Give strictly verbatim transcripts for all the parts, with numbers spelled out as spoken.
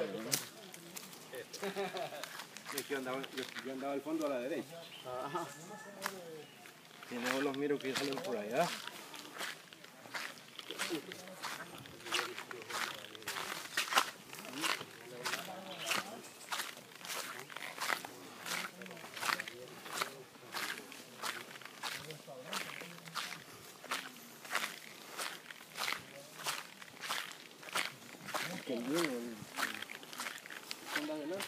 Yo andaba, yo, yo andaba al fondo a la derecha. Ajá. Y luego los miro que salen por allá. Qué bien, el fondo adelante.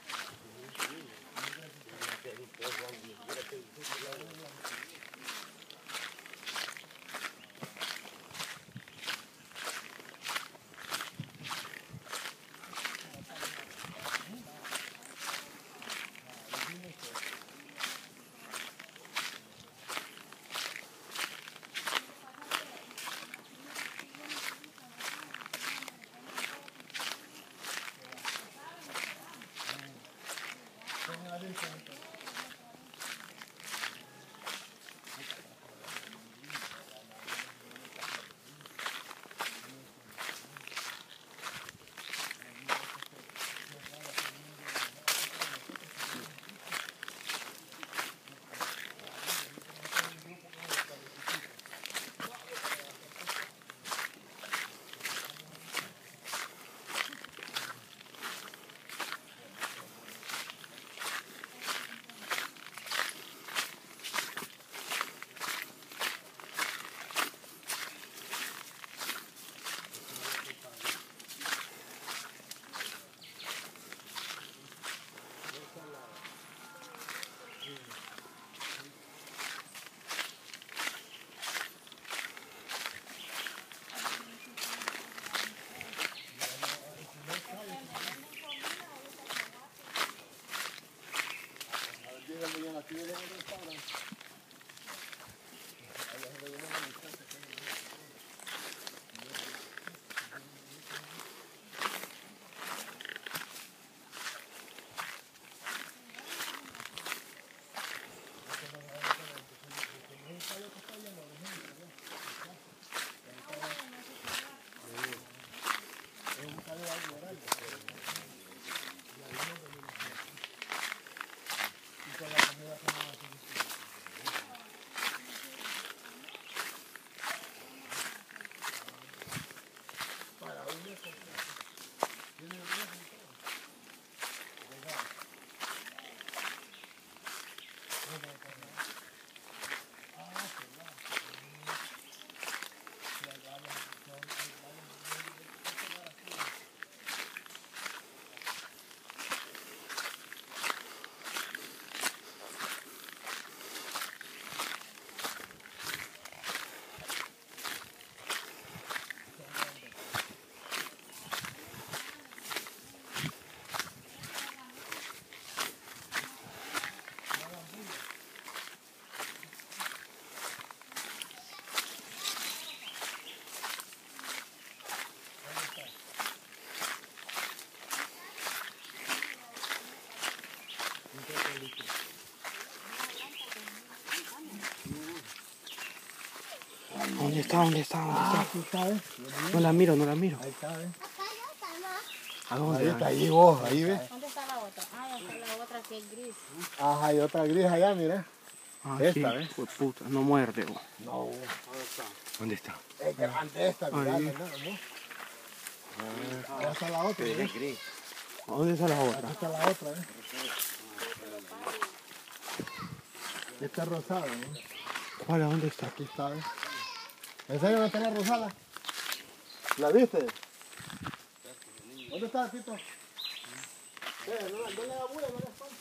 ¿Dónde está? ¿Dónde está? ¿Dónde está? Ah, ¿tú sabes? No la miro, no la miro. Ahí está, ¿eh? ¿A dónde? Ahí está, ahí vos, ahí ves. ¿Dónde está la otra? Ah, está la otra que es gris. Ajá, hay otra gris allá, mira. Ah, Esta, sí. ¿ves? Pues puta, no muerde. Vos. No, ¿dónde está? ¿Dónde está? Es grande esta, mira, Ahí. ¿no? Ah, allá está la otra, ¿ves? ¿A dónde está la Aquí otra? está la otra, ¿eh? Esta es rosada, ¿no? ¿Cuál? ¿A dónde está? Aquí está, ¿ves? ¿En serio no está la rosada? ¿La viste? ¿Dónde está, Tito? Eh, no, no le da bulla, no le espante.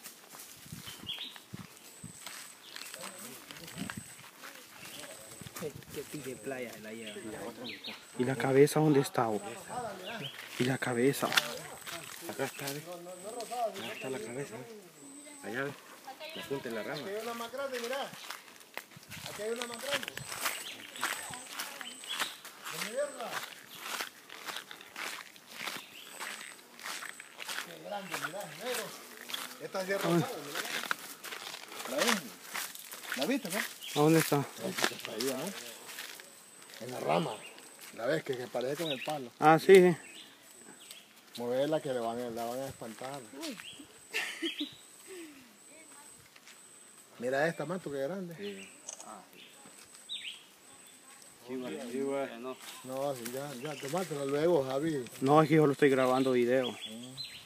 Qué pinche playa la lleva. ¿Y la cabeza dónde está? Vos? ¿Y la cabeza? Acá está, ¿ves? Acá está la cabeza, ¿ves? Allá, ¿ves? La punta de la rama. Aquí hay una más grande, mirá. Aquí hay una más grande. ¿Dónde verla? Qué grande, mirá, negro. Esta sí es rosada, mirá. ¿La ves? ¿La viste, no? ¿A dónde está? Esta que está ahí, ¿eh? En la rama. ¿La ves? Que, que parece con el palo. Ah, sí. Moverla que le van, a- la van a espantar. Mira esta, Mato, que grande. Sí. Chiva, chiva. No, sí, ya, ya, tomátela luego, Javi. No, es que yo lo estoy grabando video. Mm.